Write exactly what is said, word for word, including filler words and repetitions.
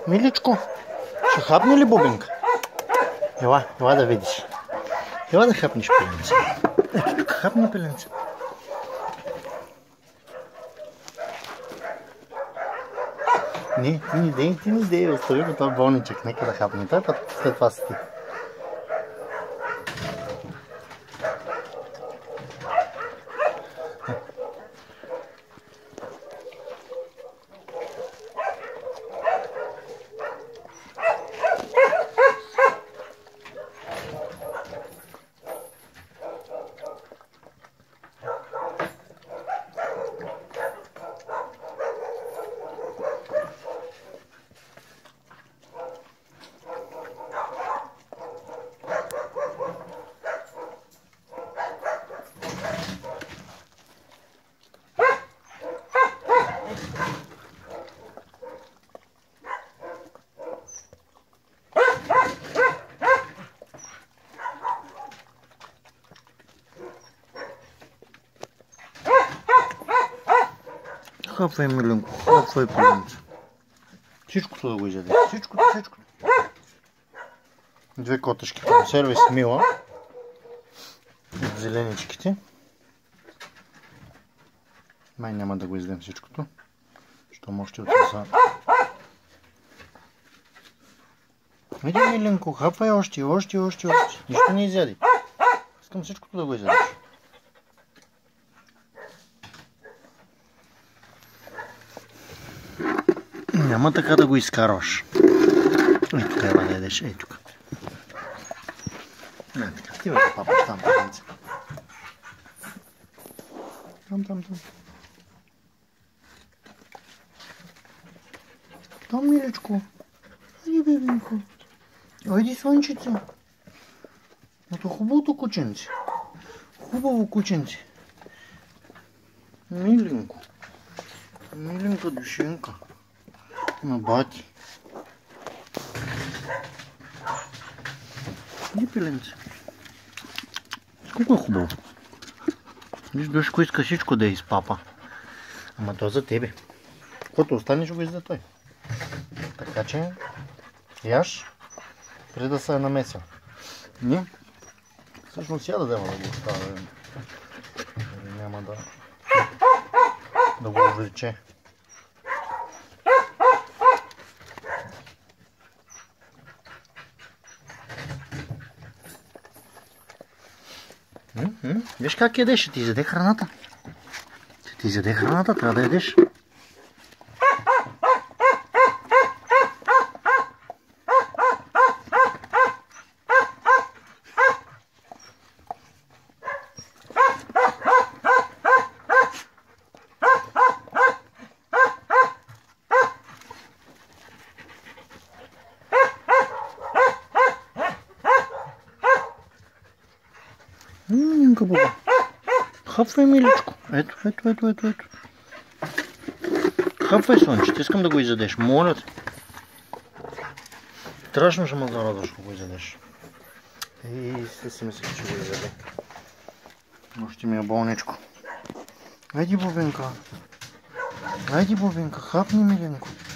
Миличко, ще хапне ли Бубинка? Ела, ела да видиш. Ела да хапнеш пеленце. Ето тук хапни пеленце. Не, ти не дей, ти не дей, остави го този болничък, нека да хапне. Той път след това си ти. Хапвай, миленко, хапвай, пеленце. Всичкото да го изяде. Всичкото, всичкото. Две котешки консерви с мила. От зеленичките. Май няма да го изядем всичкото. Щом още отреса. Иди, миленко, хапвай още, още, още, още. Нищо не изяди. Искам всичкото да го изядеш. Няма така да го изкарваш. Ей, тук ева да ядеш. Ей, тук. Ей, така. Ти бе да папаш там, папенце. Там, там, там. Там, миличко. Айди, бебенко. Айди, слънчице. Ето хубавото кученце. Хубаво кученце. Миленко. Миленка душенка. На бати. Иди, пеленце. Колко е хубаво. Виж, Душко иска всичко да е из папа. Ама то за тебе. Каквото остане, ще го изда той. Така че, яш, преди да се е намесил. Не. Всъщност я да дадем да го оставя. Няма да, да го увлече. Виж как ядеш, ще ти изяде храната. Ще ти изяде храната, трябва да ядеш. Ммм, Буба. Хапвай, миличко. Ето, ето, ето, ето, ето. Хапвай, слънчето, искам да го изядеш, моля те. Страшно ще ме зарадваш, ако го изядеш. И се си мислих, че го изяде. Още ми е болничко. Айди, Бубинка. Айди, Бубинка, хапни, миленко.